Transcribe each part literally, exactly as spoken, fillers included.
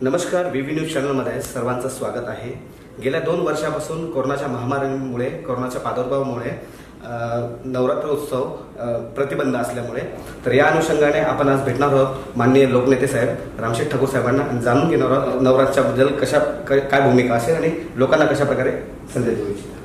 नमस्कार, V V news चॅनलमध्ये सर्वांचं स्वागत आहे। गेल्या दोन वर्षापासून कोरोनाच्या महामारीमुळे कोरोनाच्या प्रादुर्भावामुळे नवरात्र उत्सव प्रतिबंध असल्यामुळे तर या अनुषंगाने आपण आज भेटणार आहोत माननीय लोकनेते साहेब रामशेठ ठाकूर साहेबांना जाणून घेणार आहोत नवरात्राबद्दल कशा काय भूमिका असेल आणि लोकांना कशा प्रकारे संदेश देऊ इच्छितात।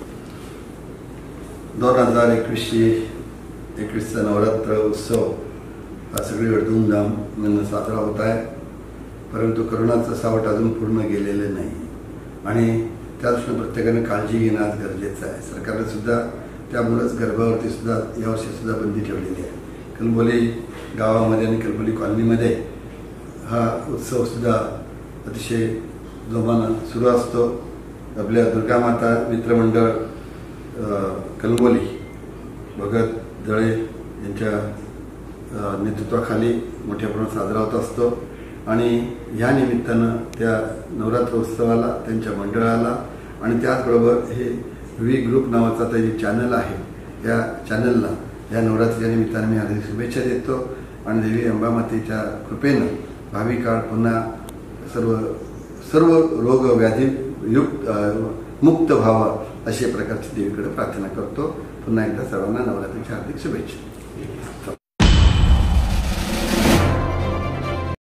दोन हजार एकवीसशे एकवीसचा नवरात्र उत्सव हा सगळीकडे धूमधाम साजरा होत आहे, परंतु कोरोनाचं सावट अजून पूर्ण गेलेलं नाही आणि त्या दृष्टीने प्रत्येकाने काळजी घेणं आज गरजेचं आहे। सरकारने सुद्धा त्यामुळेच गर्भावरती सुद्धा यावर्षी सुद्धा बंदी ठेवलेली आहे। कलबोली गावामध्ये आणि कलबोली कॉलनीमध्ये हा उत्सव सुद्धा अतिशय जोमानं सुरू असतो। आपल्या दुर्गामाता मित्रमंडळ कलबोली भगत दळे यांच्या नेतृत्वाखाली मोठ्या प्रमाणात साजरा होत असतो आणि या निमित्तानं त्या नवरात्र उत्सवाला त्यांच्या मंडळाला आणि त्याचबरोबर हे व्ही ग्रुप नावाचा आता जे चॅनल आहे या चॅनलला या नवरात्रीच्या निमित्ताने मी हार्दिक शुभेच्छा देतो आणि देवी अंबामातेच्या कृपेनं भावी काळ पुन्हा सर्व सर्व रोग व्याधी युक्त मुक्त व्हावा अशा प्रकारची देवीकडे प्रार्थना करतो। पुन्हा एकदा सर्वांना नवरात्रीच्या हार्दिक शुभेच्छा।